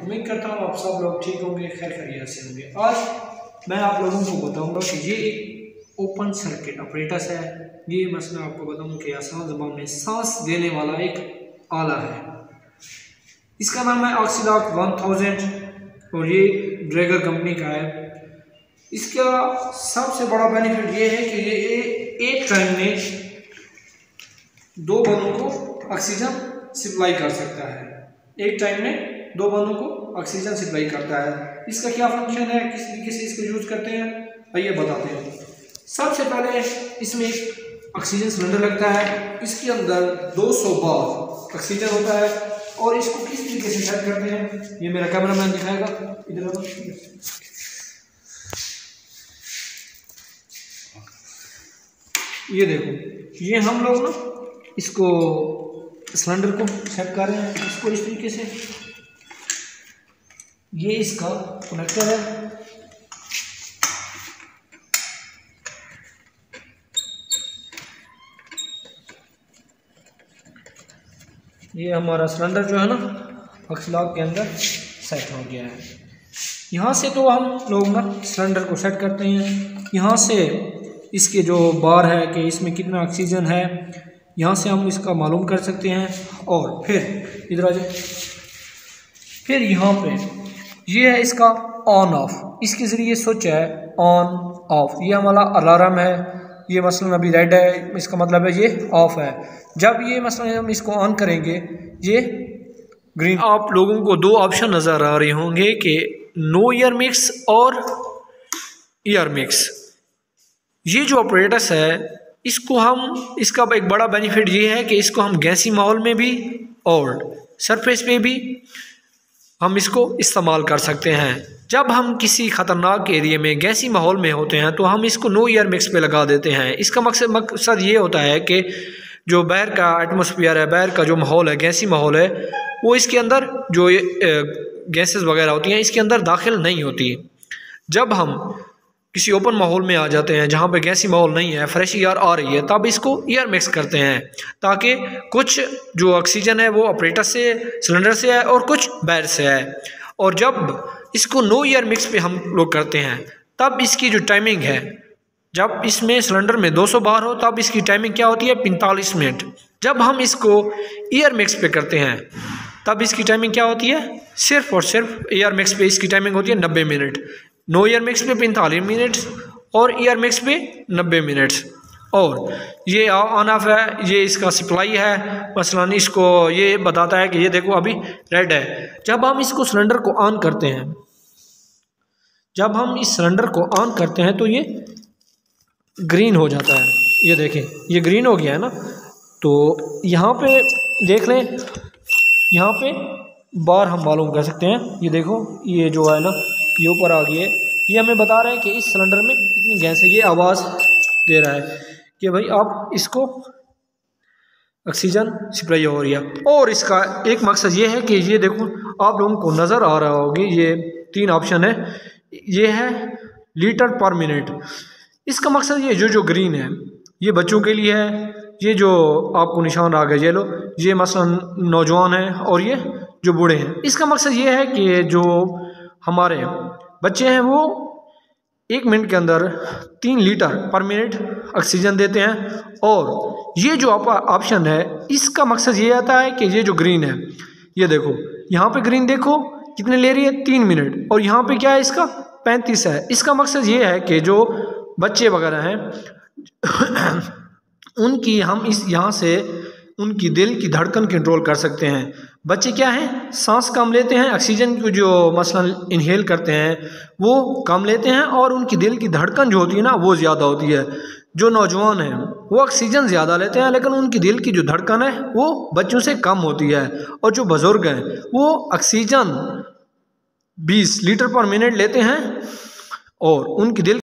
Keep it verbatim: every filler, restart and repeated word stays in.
उम्मीद करता हूँ आप सब लोग ठीक होंगे, खैर खैरियत से होंगे। आज मैं आप लोगों को बताऊंगा कि ये एक ओपन सर्किट ऑपरेटस है। ये मसला आपको बताऊँ कि आसान ज़बान में सांस देने वाला एक आला है। इसका नाम है ऑक्सीलॉक वन थाउजेंड और ये ड्रैगर कंपनी का है। इसका सबसे बड़ा बेनिफिट ये है कि ये एक टाइम में दो बंदों को ऑक्सीजन सप्लाई कर सकता है। एक टाइम में दो बंदों को ऑक्सीजन सप्लाई करता है। इसका क्या फंक्शन है, किस तरीके से इसको यूज करते हैं, आइए बताते हैं। सबसे पहले इसमें एक ऑक्सीजन सिलेंडर लगता है। इसके अंदर दो सौ बार ऑक्सीजन होता है और इसको किस तरीके से सेट करते हैं ये मेरा कैमरामैन दिखाएगा। इधर ये देखो, ये हम लोग ना इसको सिलेंडर को सेट कर रहे हैं। इसको इस तरीके से, ये इसका कनेक्टर है। ये हमारा सिलेंडर जो है ना ऑक्सीलॉक के अंदर सेट हो गया है। यहाँ से तो हम लोग ना सिलेंडर को सेट करते हैं। यहाँ से इसके जो बार है कि इसमें कितना ऑक्सीजन है, यहाँ से हम इसका मालूम कर सकते हैं। और फिर इधर आ जाए, फिर यहाँ पे ये है इसका ऑन ऑफ। इसके ज़रिए स्विच है ऑन ऑफ। ये हमारा अलार्म है। ये मसलन अभी रेड है, इसका मतलब है ये ऑफ है। जब ये मसलन हम इसको ऑन करेंगे ये ग्रीन। आप लोगों को दो ऑप्शन नज़र आ रहे होंगे कि नो ईयर मिक्स और ईयर मिक्स। ये जो ऑपरेटस है इसको हम, इसका एक बड़ा बेनिफिट ये है कि इसको हम गैसी माहौल में भी और सरफेस पे भी हम इसको इस्तेमाल कर सकते हैं। जब हम किसी ख़तरनाक एरिया में गैसी माहौल में होते हैं तो हम इसको नो ईयर मिक्स पे लगा देते हैं। इसका मकसद मकसद ये होता है कि जो बाहर का एटमॉस्फेयर है, बाहर का जो माहौल है, गैसी माहौल है, वो इसके अंदर जो गैसेस वगैरह होती हैं इसके अंदर दाखिल नहीं होती। जब हम किसी ओपन माहौल में आ जाते हैं जहाँ पे गैसी माहौल नहीं है, फ्रेश एयर आ रही है, तब इसको ईयर मिक्स करते हैं ताकि कुछ जो ऑक्सीजन है वो ऑपरेटर से, सिलेंडर से है और कुछ बाहर से है। और जब इसको नो ईयर मिक्स पे हम लोग करते हैं तब इसकी जो टाइमिंग है, जब इसमें सिलेंडर में दो सौ बार हो तब इसकी टाइमिंग क्या होती है, पैंतालीस मिनट। जब हम इसको ईयर मिक्स पे करते हैं तब इसकी टाइमिंग क्या होती है, सिर्फ और सिर्फ ईयर मिक्स पे इसकी टाइमिंग होती है नब्बे मिनट। नो ईयर मिक्स पे पैंतालीस मिनट और ईयर मिक्स पे नब्बे मिनट। और ये ऑन ऑफ है, ये इसका सप्लाई है। मसलन इसको ये बताता है कि ये देखो अभी रेड है। जब हम इसको सिलेंडर को ऑन करते हैं, जब हम इस सिलेंडर को ऑन करते हैं तो ये ग्रीन हो जाता है। ये देखें, ये ग्रीन हो गया है ना। तो यहाँ पे देख लें, यहाँ पे बार हम मालूम कर सकते हैं। ये देखो, ये जो है ना ये ऊपर आ गई है। ये हमें बता रहा है कि इस सिलेंडर में कितनी गैस है। ये आवाज़ दे रहा है कि भाई आप इसको ऑक्सीजन सप्लाई हो रही है। और इसका एक मकसद ये है कि ये देखो, आप लोगों को नज़र आ रहा होगी, ये तीन ऑप्शन है। ये है लीटर पर मिनट। इसका मकसद ये जो जो ग्रीन है ये बच्चों के लिए है। ये जो आपको निशान आ गया येलो, ये मसलन नौजवान है और ये जो बूढ़े हैं। इसका मकसद ये है कि जो हमारे बच्चे हैं वो एक मिनट के अंदर तीन लीटर पर मिनट ऑक्सीजन देते हैं। और ये जो ऑप्शन है इसका मकसद ये आता है कि ये जो ग्रीन है, ये देखो यहाँ पे ग्रीन देखो कितने ले रही है, तीन मिनट। और यहाँ पे क्या है, इसका पैंतीस है। इसका मकसद ये है कि जो बच्चे वगैरह हैं उनकी हम इस यहाँ से उनकी दिल की धड़कन कंट्रोल कर सकते हैं। बच्चे क्या हैं, सांस कम लेते हैं, ऑक्सीजन को जो मसलन इनहेल करते हैं वो कम लेते हैं और उनकी दिल की धड़कन जो होती है ना वो ज़्यादा होती है। जो नौजवान हैं वो ऑक्सीजन ज़्यादा लेते हैं लेकिन उनकी दिल की जो धड़कन है वो बच्चों से कम होती है। और जो बुज़ुर्ग हैं वो ऑक्सीजन बीस लीटर पर मिनट लेते हैं और उनकी दिल